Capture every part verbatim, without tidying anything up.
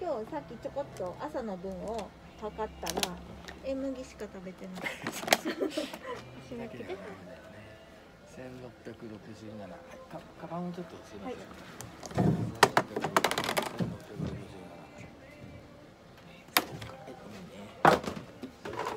今日さっきちょこっと朝の分を測ったら塩麦しか食べてない。締め切り。 千六百六十七。か、カバンをちょっとすみません。 はい。 千六百六十七。そうか。はい、ごめんね。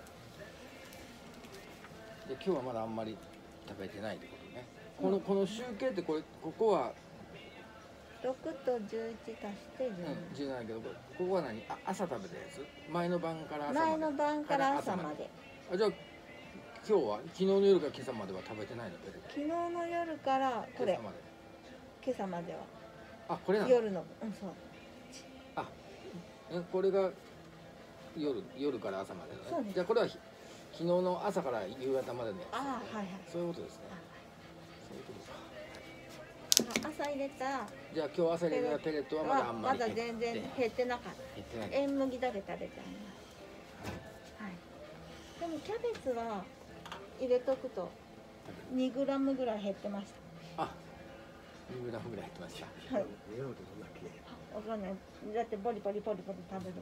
で、今日はまだあんまり食べてないってことね。このこの集計ってこれここは六と十一足して十うん十七けどここは何？あ、朝食べたやつ？前の晩から朝まで。 前の晩から朝まで。 あ、じゃあ今日は昨日の夜から今朝までは食べてないの？ 昨日の夜からこれ。今朝までは。 あ、これなの？ 夜の、うん、そう。 あ、え、これが夜夜から朝までのね。じゃあこれは昨日の朝から夕方までのやつ。 ああ、はいはい。 そういうことですね。そういうことか。 朝入れた。 じゃあ今日朝入れたペレットはまだあんまりまだ全然減ってなかった。 減ってない。 塩麦だけ食べてあります。はい。でもキャベツは入れとくとにグラムぐらい減ってました。 あ、にグラムぐらい減ってました。 はい。わかんない。だってボリボリボリボリ食べるから。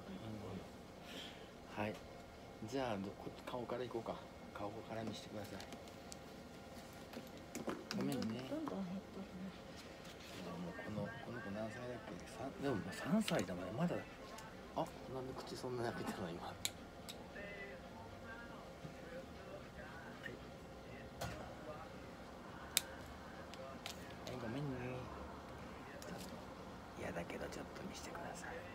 はい。じゃあどこ顔からいこうか。顔から見せてください。ごめんね。 どんどん減ってるね。 もうこのこの子何歳だっけ？三でも三歳だもんね。まだ。あ、なんで口そんな開けてるの今。はい、ごめんね。嫌だけどちょっと見せてください。はい、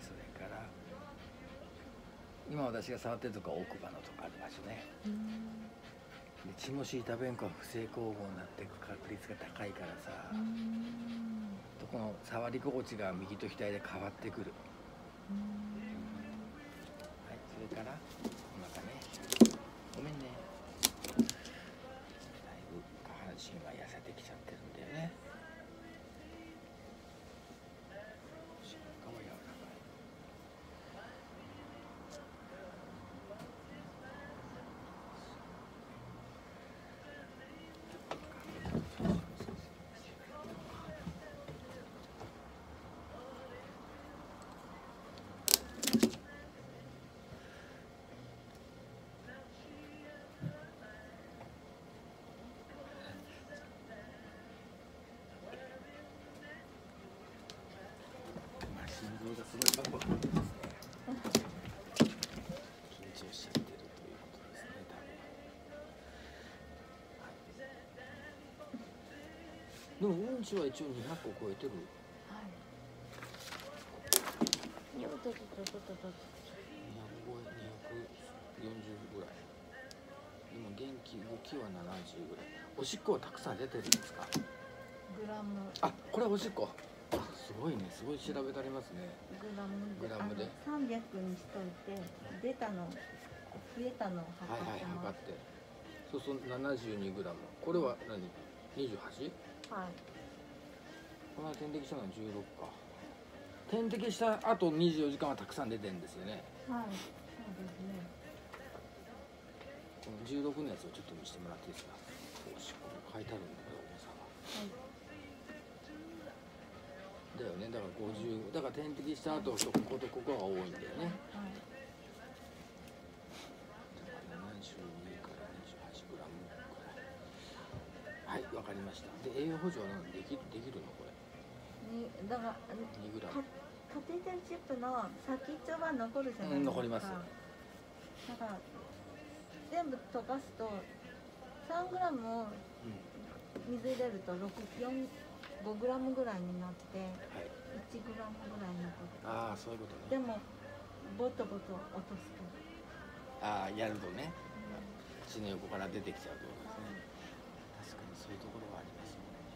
それから今私が触ってるとこは奥歯のとこある場所ね。で血もシータベンコは不正光合になっていく確率が高いからさ、とこの触り心地が右と左で変わってくる。はい、それからお腹ね。ごめんね。だいぶ下半身は痩せてきちゃってるんだよね。お腹は柔らかい。心臓がすごいバクバクなんですね。緊張しちゃってるということですね、多分。はい、でもうんちは一応にひゃっこ超えてる。 はい。よっとっとっとっとっと。 にひゃくご、にひゃくよんじゅうぐらい。でも元気動きはななじゅうぐらい。おしっこはたくさん出てるんですか？ グラム。 あ、これはおしっこ。すごいね、すごい調べてありますね。 グラムで。 グラムで。 三百にしといて、出たの、増えたのを測ってます。 はいはい、測って。そうそう、七十二グラム。これは何？二十八？ はい。 この点滴したのは十六か。点滴した後二十四時間はたくさん出てるんですよね。 はい。そうですね。 この十六のやつをちょっと見せてもらっていいですか。おしっこ書いてあるんだけど、重さが。はい。だよね、だからごじゅう、だから点滴した後、こことここが多いんだよね。はい。だからななじゅうにからにじゅうはちグラムくらい。はい、わかりました。で、栄養補助は何できるできるのこれ？ に、だからにグラム。 カテーテルチップの先っちょは残るじゃないですか。うん、 残ります。 だから全部溶かすとさんグラムを水入れると六、四、ごグラムぐらいになって、はい、いちグラムぐらい残る。 ああ、そういうことね。 でもボトボト落とすと。 ああ、やるとね、血の横から出てきちゃうってことですね。確かにそういうところはありますもんね。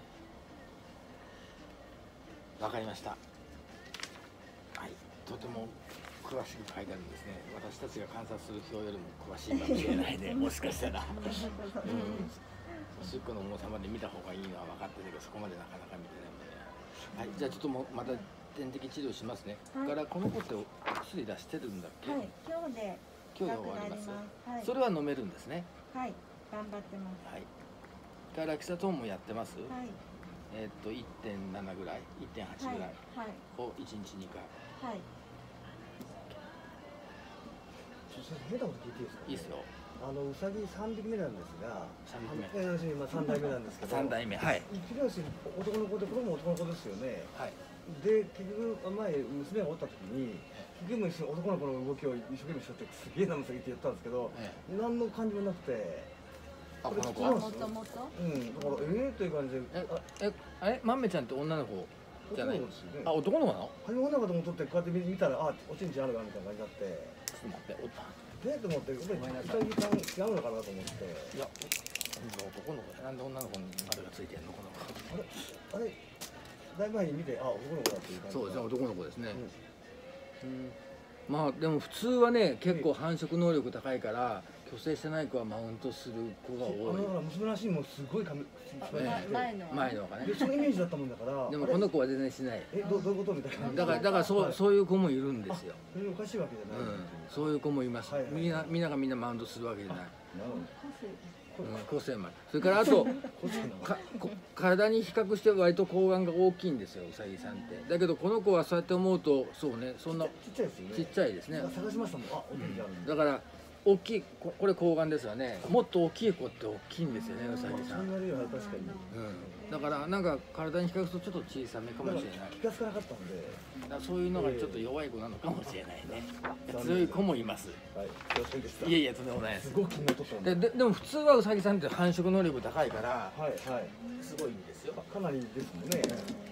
わかりました。はい、とても詳しく書いてあるんですね。私たちが観察する表よりも詳しいかもしれないね。もしかしたら。うん、おしっこの重さまで見た方がいいのは分かってるけど、そこまでなかなか見てないので、はい、じゃあちょっともまた点滴治療しますね。はい、からこの子ってお薬出してるんだっけ？はい、 今日で今日で終わります。はい、それは飲めるんですね。 はい、頑張ってます。 はい。からキサトーンもやってます。 はい。 えー、っといってんななぐらい、いってんはちぐらいをいちにちにかい。 はい。 ちょっと変なこと聞いていいですか、ね？ いいですよ。 あのうさぎ三匹目なんですが、 三匹目。 あの今三代目なんですけど。 三代目。はい。 一匹は男の子で、これも男の子ですよね。 はい。 で結局前娘がおった時に結局も一緒に男の子の動きを一生懸命しとってすげえなむさぎって言ったんですけど、ええ、何の感じもなくて。 あ、この子。 もともと。 うん、だからええという感じで。 え、え、あれ、まんめちゃんって女の子じゃない。 ですよね。 あ、男の子なの？ 初め女の子と思っとってこうやって見たら、あ、おちんちんあるわみたいな感じになって。 ちょっと待って、おった。 でと思って、やっぱりうさぎさん違うのかなと思って。 いや、男の子なんで女の子にあれがついてんのこの子。 あれ、あれ。だいぶ前に見て、あ、男の子だっていう感じ。 そうですね、男の子ですね。うん、まあでも普通はね、結構繁殖能力高いから虚勢してない子はマウントする子が多い。 あの娘らしいもすごい髪、 前の前のがね。 そのイメージだったもんだから。 でもこの子は全然しない。 え、どどういうことみたいな。 だからだからそうそういう子もいるんですよ。 それおかしいわけじゃない。 そういう子もいます。みんなみんながみんなマウントするわけじゃない。うん、個性もある。それからあとかこ体に比較して割と睾丸が大きいんですよ、ウサギさんって。だけどこの子はそうやって思うと、そうね、そんなちっちゃいですよね。 ちっちゃいですね。 探しましたもん。あ、おじいちゃん。 だから大きい、これ睾丸ですよね。もっと大きい子って大きいんですよね、ウサギさん。 そんなには確かに。 うん。だからなんか体に比較するとちょっと小さめかもしれない。 気がつかなかったんで。 だそういうのがちょっと弱い子なのかもしれないね。強い子もいます。 はい。すいませんでした。 いやいや、とんでもないです。 すごく気になっとったんで。ででも普通はウサギさんって繁殖能力高いから、 はいはい。 すごいんですよ。 かなりですもんね。